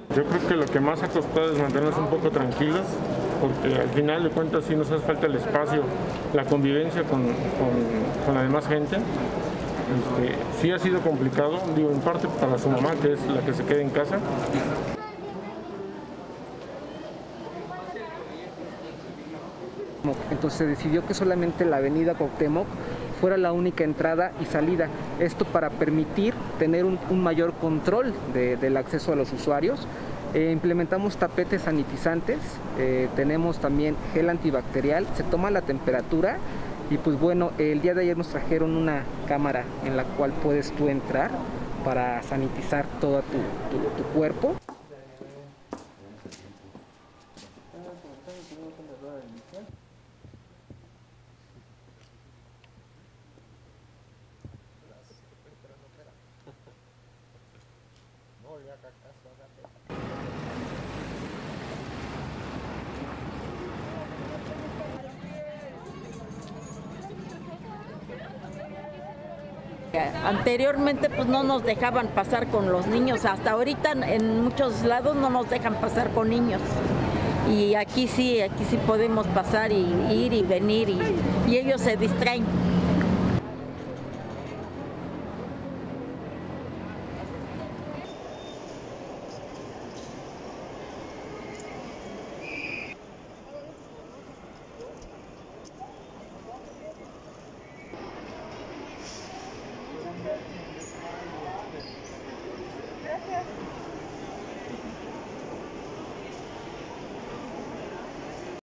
Yo creo que lo que más ha costado es mantenernos un poco tranquilos, porque al final de cuentas sí nos hace falta el espacio, la convivencia con la demás gente. Sí ha sido complicado, digo, en parte para su mamá, que es la que se queda en casa. Entonces se decidió que solamente la avenida Cuauhtémoc fuera la única entrada y salida. Esto para permitir tener un mayor control del acceso a los usuarios. Implementamos tapetes sanitizantes, tenemos también gel antibacterial, se toma la temperatura y pues bueno, el día de ayer nos trajeron una cámara en la cual puedes tú entrar para sanitizar todo tu cuerpo. Anteriormente pues no nos dejaban pasar con los niños, hasta ahorita en muchos lados no nos dejan pasar con niños. Y aquí sí podemos pasar y ir y venir y ellos se distraen.